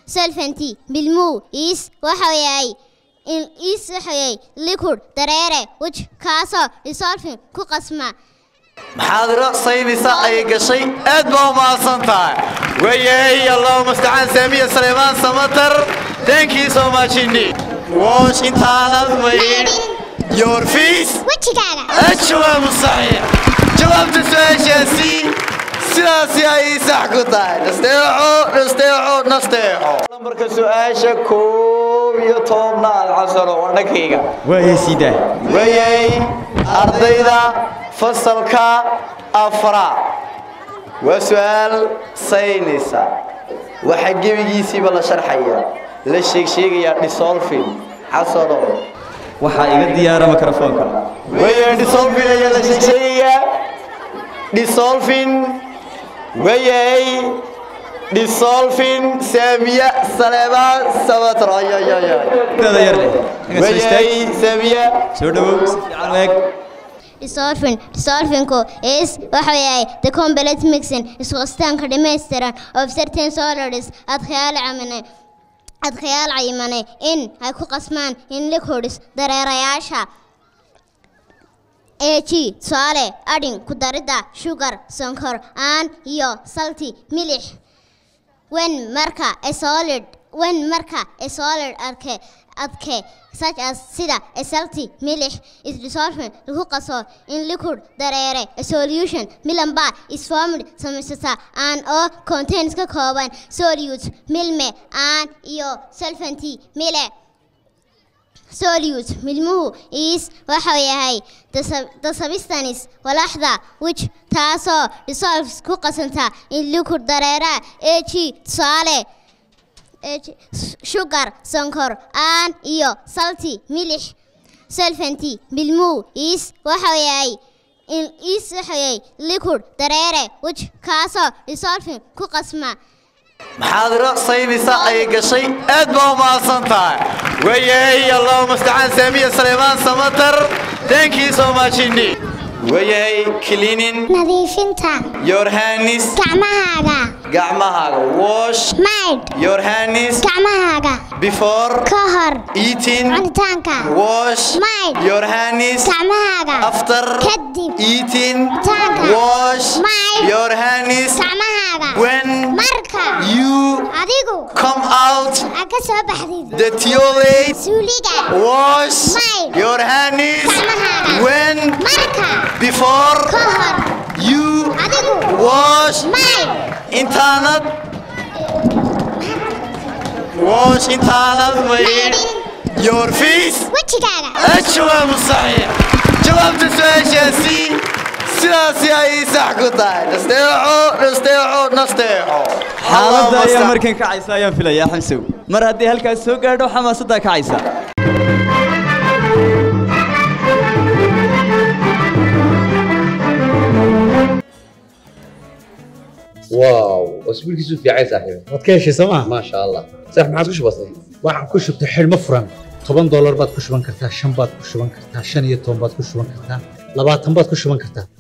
solventy بالمو is وحوياي in is وحوياي liquid dareere which كاسو dissolving ku qasma محاضرة صينيسة أي قشي أدبو ما صنطع وياي اللهم استعان سامية سليمان سمتر thank you so much indeed واش انت على وين your face أشوى مصحيح جوابت السؤال شاسي سياسي أي صح قطع نستيعو مركز سؤال شكوب يطومنا العصر ونكيغا ويا سيدة وياي أرضيدا فصلك أفرع وسؤال ساينسا وحجي بيجي بلا شرحية للشيء يا ديسولفين حصلوا وحا ديارة ميكروفونك ويا ديسولفين يا للشيء ديسولفين وياي ديسولفين سامية سليمان سمتر يا هذا يرلي وياي سامية سودو عليك Dissolving is وحوياي the complete mixing isqastaan ka dhameystiran of certain solids adkhayal caymane in ay ku qasmaan in liquids dareerayaasha AG tusaale adding ku darida sugar sonkor aan iyo salty milix when marka a solid adke such as sida a salty milix is dissolved lagu qaso in liquid dareere a solution milamba is formed samaysata and or contains ka kooban solutes milme and iyo solventy mile solute milmuhu is waxa yahay the substance walaxda which taaso dissolves ku qasanta in liquid dareere AG tusaale sugar sonkor aan iyo salty milix solventy bilmu is waxayay in is waxayay liquid dareere which kaaso dissolving ku qasma محاضرة صينيسة أي قشي أدبو ما صنطع وياي اللهم استعان سامية سليمان سمتر thank you so much indeed وياي cleaning nadiifinta your hands gacmahaaga wash your hands gacmahaaga before kahor eating cunitaanka wash your hands gacmahaaga after kadib eating wash your hands gacmahaaga when marka you adigu come out ka soo baxdid the toilet suuliga wash your hands when marka before kahor you adigu wash internet wash internet with your face wajigaaga أشوى مصحيح جوابت السؤال شاسي سياسي أي صح قطع نستيعو حالة يا مركن كعيسى يا فيلا يا حمسو مرة دي هلك سوق قاعد وحماسة كعيسى واو اسبوع كيسو في عايز صاحبي wadkeeshi sama ما شاء الله صح ما عادش بسيط waxaan ku shubtay xilmo furan $10 baad ku shuban kartaa 5 baad ku shuban kartaa 15 baad ku shuban kartaa 20 baad ku shuban kartaa